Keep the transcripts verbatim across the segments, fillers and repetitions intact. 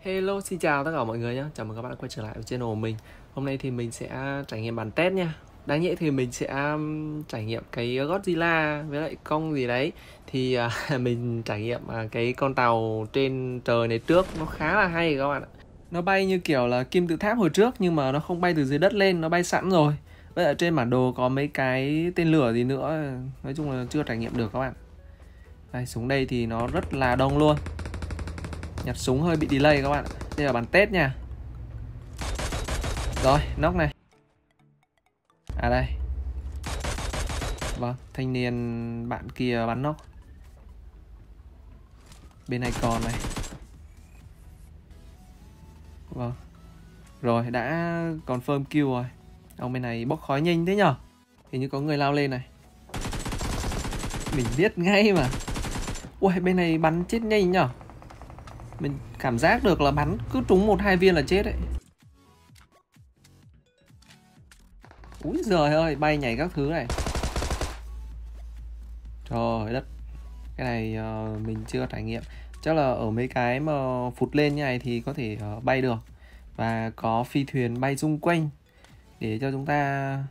Hello, xin chào tất cả mọi người nhé. Chào mừng các bạn đã quay trở lại với channel của mình. Hôm nay thì mình sẽ trải nghiệm bản test nha. Đáng nhẽ thì mình sẽ um, trải nghiệm cái Godzilla với lại Kong gì đấy. Thì uh, mình trải nghiệm uh, cái con tàu trên trời này trước. Nó khá là hay các bạn ạ. Nó bay như kiểu là kim tự tháp hồi trước, nhưng mà nó không bay từ dưới đất lên, nó bay sẵn rồi. Với lại trên bản đồ có mấy cái tên lửa gì nữa. Nói chung là chưa trải nghiệm được các bạn. Đây, xuống đây thì nó rất là đông luôn. Nhặt súng hơi bị delay các bạn ạ. Đây là bản test nha. Rồi, knock này. À đây. Vâng, thanh niên bạn kia bắn knock. Bên này còn này. Vâng. Rồi, đã confirm kill rồi. Ông bên này bốc khói nhanh thế nhở. Hình như có người lao lên này. Mình biết ngay mà. Ui, bên này bắn chết nhanh nhở. Mình cảm giác được là bắn cứ trúng một hai viên là chết đấy. Úi giời ơi, bay nhảy các thứ này. Trời đất. Cái này uh, mình chưa trải nghiệm. Chắc là ở mấy cái mà phụt lên như này thì có thể uh, bay được. Và có phi thuyền bay xung quanh để cho chúng ta...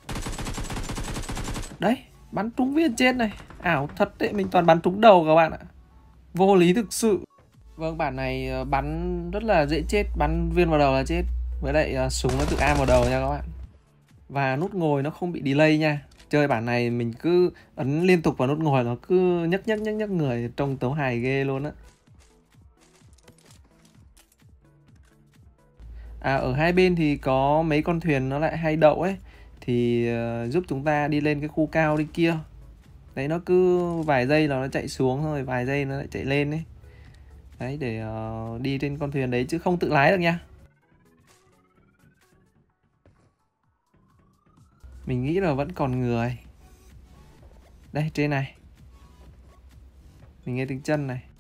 Đấy, bắn trúng viên chết này. Ảo thật đấy, mình toàn bắn trúng đầu các bạn ạ. Vô lý thực sự. Vâng, bản này uh, bắn rất là dễ chết. Bắn viên vào đầu là chết. Với lại uh, súng nó tự am vào đầu nha các bạn. Và nút ngồi nó không bị delay nha. Chơi bản này mình cứ ấn liên tục vào nút ngồi, nó cứ nhấc nhấc nhấc nhấc người, trông tấu hài ghê luôn á. À, ở hai bên thì có mấy con thuyền nó lại hay đậu ấy, thì uh, giúp chúng ta đi lên cái khu cao đi kia. Đấy, nó cứ vài giây là nó chạy xuống, rồi vài giây nó lại chạy lên ấy. Đấy, để uh, đi trên con thuyền đấy chứ không tự lái được nha. Mình nghĩ là vẫn còn người. Đây, trên này. Mình nghe tiếng chân này.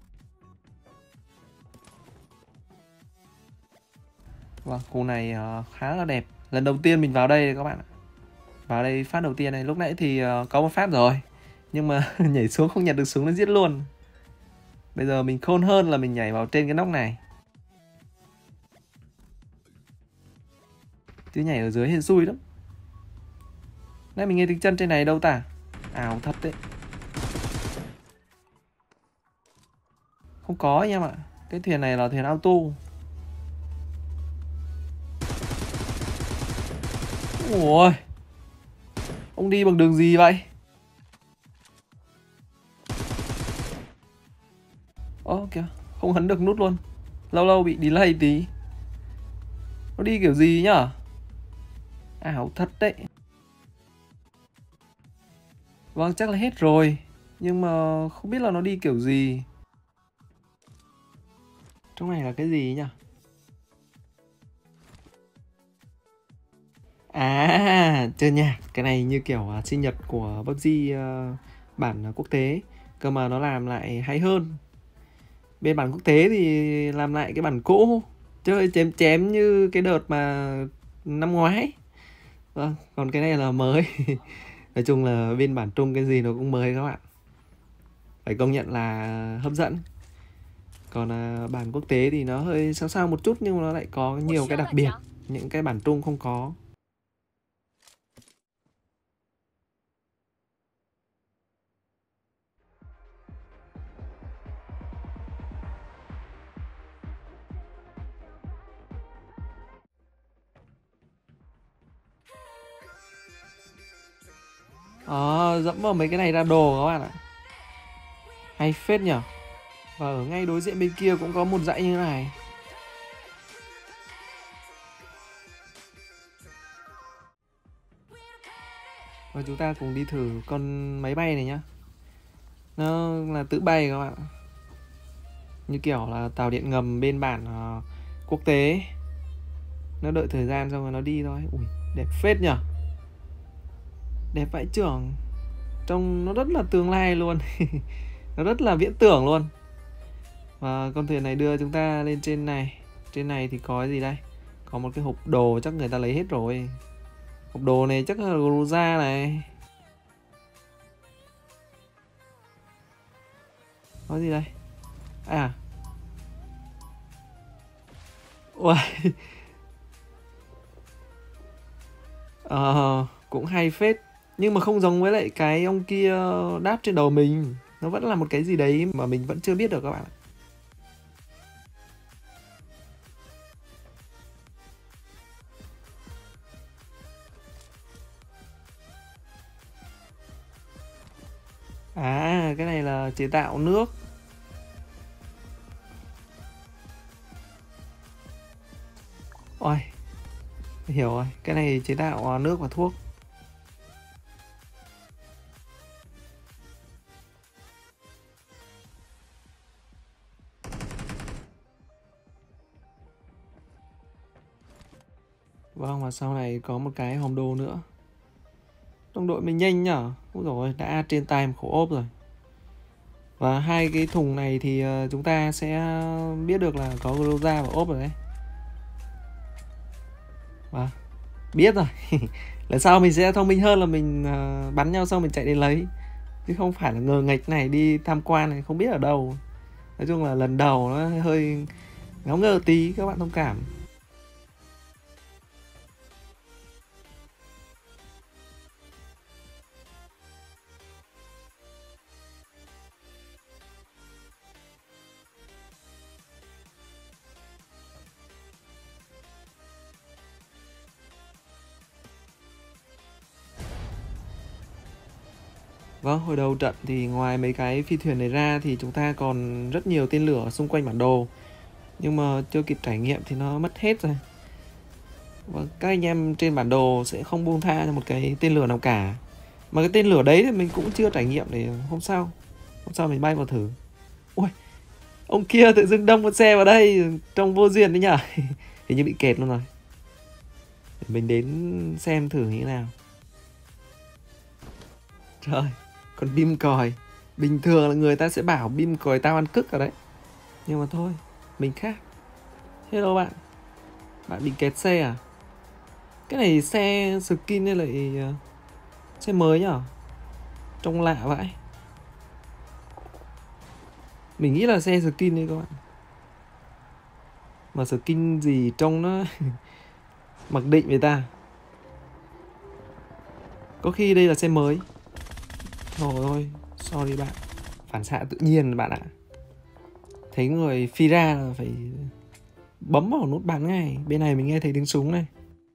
Vâng, khu này uh, khá là đẹp. Lần đầu tiên mình vào đây các bạn ạ. Vào đây phát đầu tiên này. Lúc nãy thì uh, có một phát rồi, nhưng mà nhảy xuống không nhặt được súng nó giết luôn. Bây giờ mình khôn hơn là mình nhảy vào trên cái nóc này. Chứ nhảy ở dưới hên xui lắm. Nãy mình nghe tiếng chân trên này đâu ta? Ảo thật đấy. Không có anh em ạ. Cái thuyền này là thuyền auto. Ôi, ông đi bằng đường gì vậy? Ồ kìa, không ấn được nút luôn. Lâu lâu bị delay tí. Nó đi kiểu gì nhá? Ảo thật đấy. Vâng, chắc là hết rồi. Nhưng mà không biết là nó đi kiểu gì. Trong này là cái gì nhỉ? À, chơi nhạc. Cái này như kiểu uh, sinh nhật của pê u bê giê uh, bản uh, quốc tế. Cơ mà nó làm lại hay hơn. Bên bản quốc tế thì làm lại cái bản cũ. Chơi chém chém như cái đợt mà năm ngoái. Vâng, còn cái này là mới. Nói chung là bên bản Trung cái gì nó cũng mới các bạn. Phải công nhận là hấp dẫn. Còn uh, bản quốc tế thì nó hơi sao sao một chút, nhưng mà nó lại có nhiều cái đặc biệt, những cái bản Trung không có. À, dẫm vào mấy cái này ra đồ các bạn ạ. Hay phết nhở. Và ở ngay đối diện bên kia cũng có một dãy như thế này. Và chúng ta cùng đi thử con máy bay này nhá. Nó là tự bay các bạn. Như kiểu là tàu điện ngầm bên bản uh, quốc tế. Nó đợi thời gian xong rồi nó đi thôi. Ui, đẹp phết nhở. Đẹp vãi chưởng. Trông nó rất là tương lai luôn. Nó rất là viễn tưởng luôn. Và con thuyền này đưa chúng ta lên trên này. Trên này thì có cái gì đây? Có một cái hộp đồ, chắc người ta lấy hết rồi. Hộp đồ này chắc là Groza này. Có gì đây? À, Uầy. Ờ, cũng hay phết. Nhưng mà không giống với lại cái ông kia đáp trên đầu mình. Nó vẫn là một cái gì đấy mà mình vẫn chưa biết được các bạn ạ. À, cái này là chế tạo nước. Ôi, hiểu rồi. Cái này chế tạo nước và thuốc. Vâng, và sau này có một cái hòm đồ nữa. Đồng đội mình nhanh nhở. Úi dồi ôi, đã trên tay một khẩu ốp rồi. Và hai cái thùng này thì ờ, chúng ta sẽ biết được là có Groza và ốp rồi đấy. Vâng, biết rồi. Lần sau mình sẽ thông minh hơn là mình ờ, bắn nhau xong mình chạy đến lấy. Chứ không phải là ngờ nghệch này đi tham quan này không biết ở đâu. Nói chung là lần đầu nó hơi ngáo ngơ tí, các bạn thông cảm. Vâng, hồi đầu trận thì ngoài mấy cái phi thuyền này ra thì chúng ta còn rất nhiều tên lửa xung quanh bản đồ. Nhưng mà chưa kịp trải nghiệm thì nó mất hết rồi. Và các anh em trên bản đồ sẽ không buông tha cho một cái tên lửa nào cả. Mà cái tên lửa đấy thì mình cũng chưa trải nghiệm để hôm sau. Hôm sau mình bay vào thử. Ui, ông kia tự dưng đâm một xe vào đây trông vô duyên đấy nhở. Hình như bị kẹt luôn rồi. Để mình đến xem thử như thế nào. Trời, còn bim còi. Bình thường là người ta sẽ bảo bim còi tao ăn cức ở đấy. Nhưng mà thôi, mình khác. Hello bạn. Bạn bị kẹt xe à? Cái này xe skin hay lại uh, xe mới nhở? Trông lạ vậy. Mình nghĩ là xe skin đấy các bạn. Mà skin gì trông nó mặc định với ta. Có khi đây là xe mới. Thôi thôi, sorry bạn. Phản xạ tự nhiên bạn ạ. Thấy người phi ra là phải bấm vào nút bắn ngay. Bên này mình nghe thấy tiếng súng này.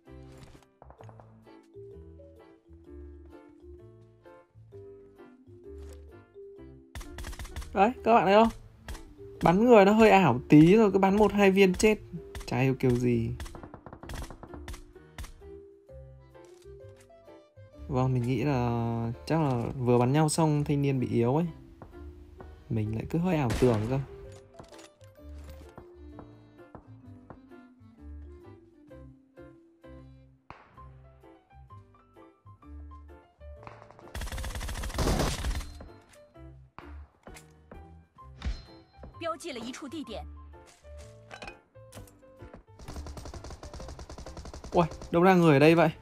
Đấy, các bạn thấy không? Bắn người nó hơi ảo tí rồi cứ bắn một hai viên chết. Chả hiểu kiểu gì. Vâng, mình nghĩ là chắc là vừa bắn nhau xong thanh niên bị yếu ấy. Mình lại cứ hơi ảo tưởng cơ. Ui, đâu ra người ở đây vậy?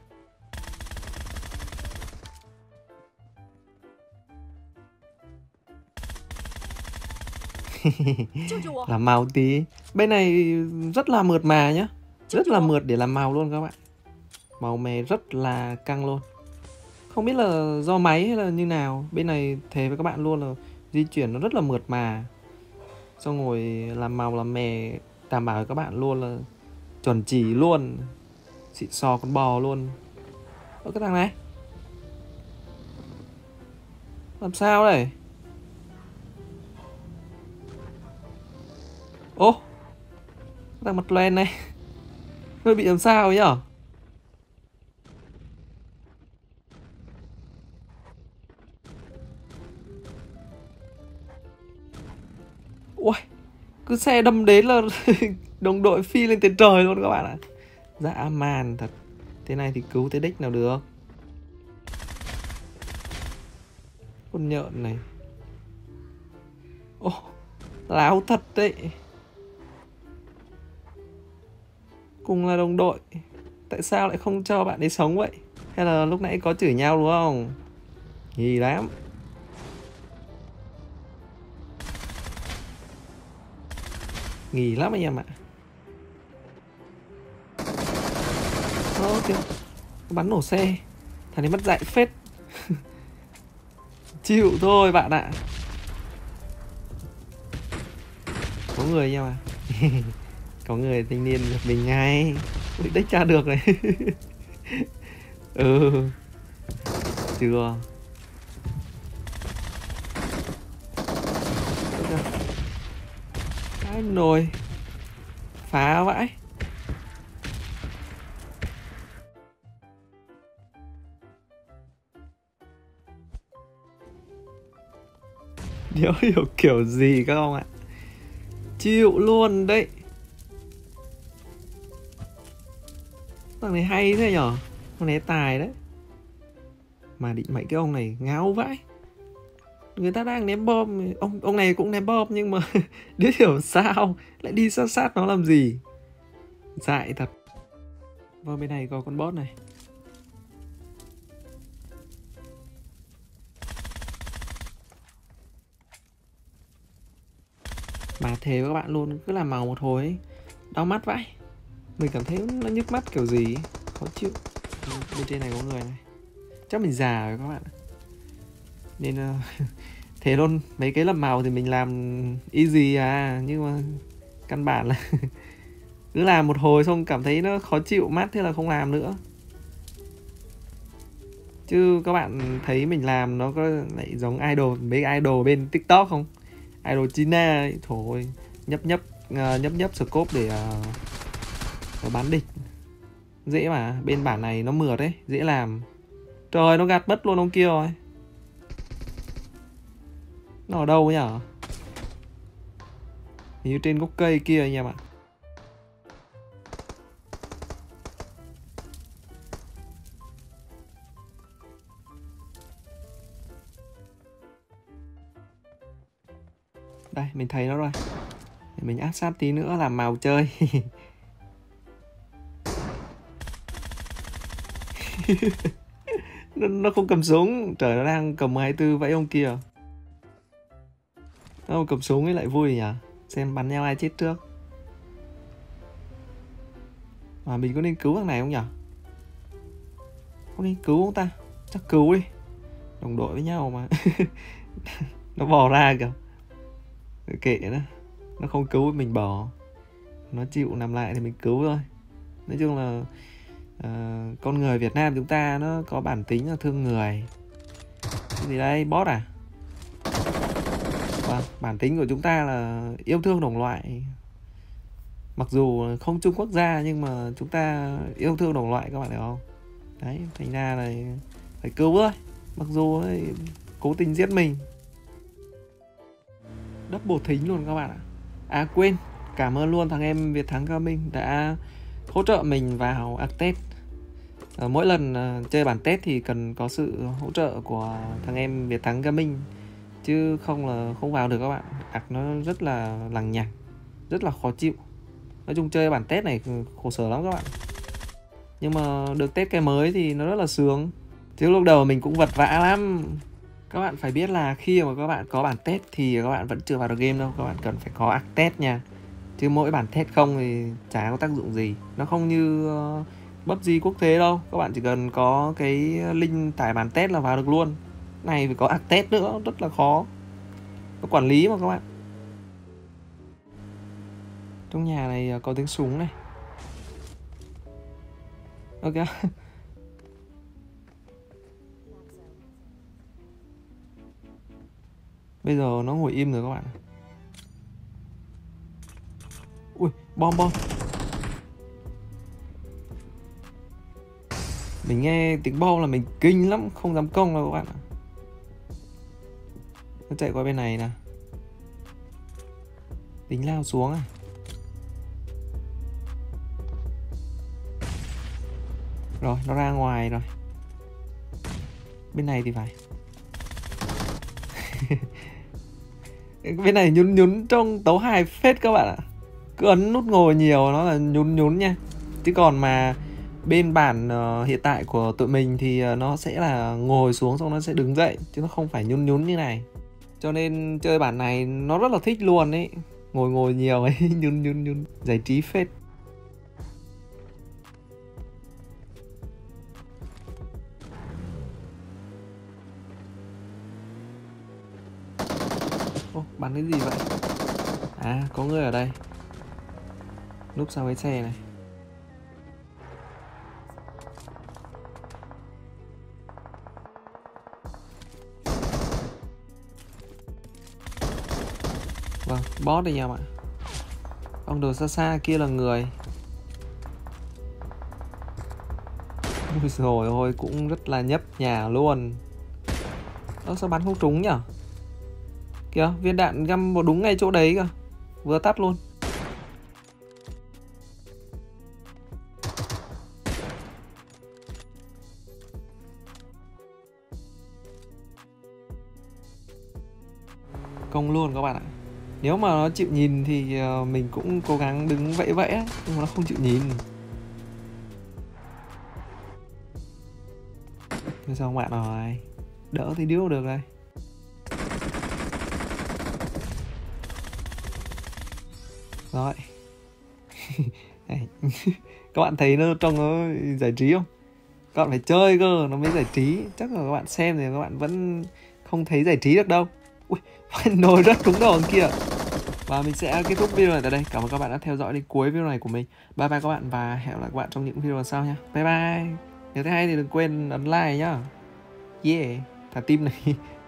Làm màu tí. Bên này rất là mượt mà nhá. Rất là mượt để làm màu luôn các bạn. Màu mè rất là căng luôn. Không biết là do máy hay là như nào. Bên này thề với các bạn luôn là di chuyển nó rất là mượt mà. Xong rồi làm màu làm mè đảm bảo với các bạn luôn là chuẩn chỉ luôn. Xịn sò con bò luôn. Ơ cái thằng này làm sao đây? Ô, thằng mặt loen này hơi bị làm sao ấy nhở? Ui, cứ xe đâm đến là đồng đội phi lên trên trời luôn các bạn ạ. Dã man thật. Thế này thì cứu tới đích nào được. Con nhợn này. Ô, láo thật đấy. Cùng là đồng đội, tại sao lại không cho bạn ấy sống vậy? Hay là lúc nãy có chửi nhau đúng không? Nghi lắm. Nghi lắm anh em ạ. Ơ kìa, bắn nổ xe. Thằng này mất dạy phết. Chịu thôi bạn ạ. Có người nha mà. Có người thanh niên giật mình ngay. Ui, đếch tra được này. Ừ. Chưa. Cái nồi. Phá vãi. Đéo hiểu kiểu gì các ông ạ. Chịu luôn đấy. Thằng này hay thế nhở. Thằng này tài đấy. Mà định mày cái ông này ngáo vãi. Người ta đang ném bom. Ông ông này cũng ném bom nhưng mà đéo hiểu sao lại đi sát sát nó làm gì. Dại thật. Vào bên này có con boss này. Mà thề với các bạn luôn, cứ làm màu một hồi ấy, đau mắt vãi. Mình cảm thấy nó nhức mắt kiểu gì ấy. Khó chịu. Bên trên này có người này. Chắc mình già rồi các bạn. Nên uh, thế luôn. Mấy cái làm màu thì mình làm easy à. Nhưng mà căn bản là cứ làm một hồi xong cảm thấy nó khó chịu mắt, thế là không làm nữa. Chứ các bạn thấy mình làm nó có lại giống idol, mấy idol bên TikTok không? Idol China ấy, thôi nhấp nhấp uh, nhấp nhấp scope để uh, bắn địch. Dễ mà, bên bản này nó mượt đấy, dễ làm. Trời, nó gạt mất luôn ông kia rồi. Nó ở đâu nhở? Hình như trên gốc cây kia anh em ạ. Đây, mình thấy nó rồi. Để mình áp sát tí nữa làm màu chơi. nó, nó không cầm súng. Trời, nó đang cầm hai tư vẫy ông kia. Nó không cầm súng ấy lại vui nhỉ. Xem bắn nhau ai chết trước. Mà mình có nên cứu thằng này không nhỉ? Có nên cứu không ta? Chắc cứu đi. Đồng đội với nhau mà. Nó bò ra kìa. Kệ nó. Nó không cứu mình bỏ. Nó chịu nằm lại thì mình cứu thôi. Nói chung là uh, con người Việt Nam chúng ta nó có bản tính là thương người. Cái gì đây? Boss à? Vâng, bản tính của chúng ta là yêu thương đồng loại. Mặc dù không chung quốc gia nhưng mà chúng ta yêu thương đồng loại, các bạn hiểu không? Đấy, thành ra là phải cứu thôi. Mặc dù ấy, cố tình giết mình. Double thính luôn các bạn ạ. À quên, cảm ơn luôn thằng em Việt Thắng Gaming đã hỗ trợ mình vào Arctet. À, mỗi lần uh, chơi bản test thì cần có sự hỗ trợ của thằng em Việt Thắng Gaming. Chứ không là không vào được các bạn. Ạc nó rất là lằng nhằng, rất là khó chịu. Nói chung chơi bản test này khổ sở lắm các bạn. Nhưng mà được test cái mới thì nó rất là sướng. Chứ lúc đầu mình cũng vật vã lắm. Các bạn phải biết là khi mà các bạn có bản test thì các bạn vẫn chưa vào được game đâu. Các bạn cần phải có Arctet nha. Chứ mỗi bản test không thì chả có tác dụng gì. Nó không như uh, pê u bê giê quốc tế đâu. Các bạn chỉ cần có cái link tải bản test là vào được luôn. Này phải có Arctet nữa, rất là khó. Có quản lý mà các bạn. Trong nhà này có tiếng súng này. Ok. Bây giờ nó ngồi im rồi các bạn. Ui, bom bom. Mình nghe tiếng bom là mình kinh lắm, không dám công đâu các bạn ạ. Nó chạy qua bên này nè. Tính lao xuống à. Rồi, nó ra ngoài rồi. Bên này thì phải. Bên này nhún nhún trong tấu hài phết các bạn ạ. Cứ ấn nút ngồi nhiều nó là nhún nhún nha. Chứ còn mà bên bản uh, hiện tại của tụi mình thì uh, nó sẽ là ngồi xuống xong nó sẽ đứng dậy. Chứ nó không phải nhún nhún như này. Cho nên chơi bản này nó rất là thích luôn ấy. Ngồi ngồi nhiều ấy, nhún nhún nhún. Giải trí phết. Ô, bắn cái gì vậy? À, có người ở đây. Núp sau cái xe này. Vâng, boss đây em ạ. Ông đồ xa xa kia là người. Ui rồi ôi, cũng rất là nhấp nhà luôn. Ơ sao bắn không trúng nhở? Kìa, viên đạn găm vào đúng ngay chỗ đấy kìa. Vừa tắt luôn. Công luôn các bạn ạ. Nếu mà nó chịu nhìn thì mình cũng cố gắng đứng vẫy vẫy ấy, nhưng mà nó không chịu nhìn. Thế sao bạn rồi? Đỡ thì điếu được đây. Rồi. Các bạn thấy nó trông nó giải trí không? Các bạn phải chơi cơ nó mới giải trí. Chắc là các bạn xem thì các bạn vẫn không thấy giải trí được đâu. Ui, nồi rất trúng đầu kia. Và mình sẽ kết thúc video này tại đây. Cảm ơn các bạn đã theo dõi đến cuối video này của mình. Bye bye các bạn và hẹn gặp lại các bạn trong những video sau nha. Bye bye. Nếu thấy hay thì đừng quên ấn like nhá. Yeah, thả tim này.